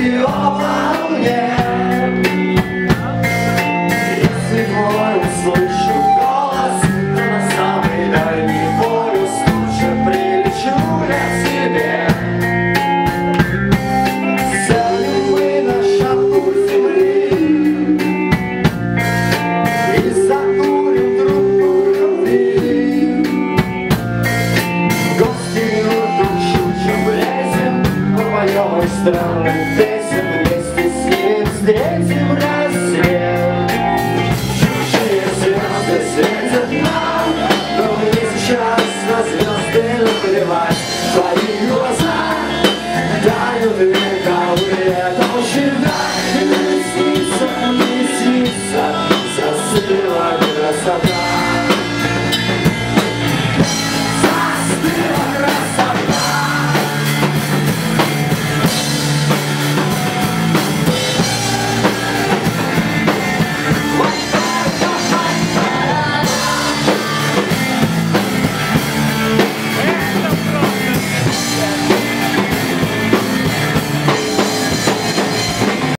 все во мне. Если твой услышу голос, то на самый дальний полюс тут же прилечу я к тебе. Сядем мы на шапку земли и закурим трубку любви. В гости шучим, лезем, попоем из странных песен, вместе с ним встретим рассвет. Чужие звезды светят нам, но мне сейчас на звезды наплевать. Твои глаза тают